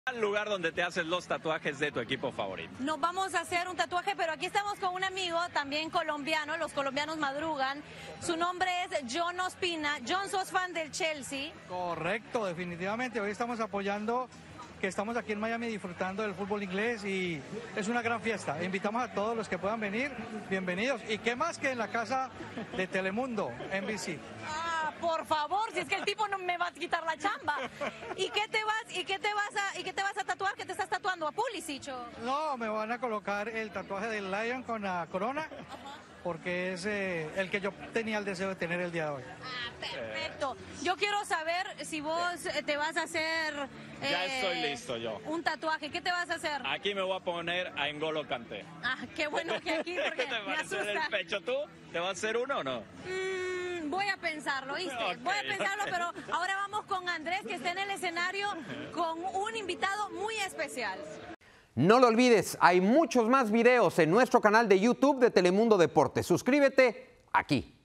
al lugar donde te haces los tatuajes de tu equipo favorito. Nos vamos a hacer un tatuaje, pero aquí estamos con un amigo también colombiano, los colombianos madrugan. Su nombre es John Ospina. John, sos fan del Chelsea. Correcto, definitivamente. Hoy estamos apoyando, que estamos aquí en Miami disfrutando del fútbol inglés y es una gran fiesta. Invitamos a todos los que puedan venir, bienvenidos. Y qué más que en la casa de Telemundo, NBC. Ah, por favor, si es que el tipo no me va a quitar la chamba. ¿Y qué te vas a tatuar? ¿Qué te estás tatuando? ¿A Pulisic? No, me van a colocar el tatuaje del Lion con la corona, porque es el que yo tenía el deseo de tener el día de hoy. Ah, perfecto. Yo quiero saber si vos te vas a hacer... Ya estoy listo yo. Un tatuaje. ¿Qué te vas a hacer? Aquí me voy a poner a N'Golo Kanté. Ah, qué bueno que aquí, porque ¿Qué te me parece en el asusta. pecho tú? ¿Te vas a hacer uno o no? Voy a pensarlo, ¿viste? Ok, Voy a pensarlo, ok. pero ahora vamos con Andrés, que está en el escenario con un invitado muy especial. No lo olvides, hay muchos más videos en nuestro canal de YouTube de Telemundo Deportes. Suscríbete aquí.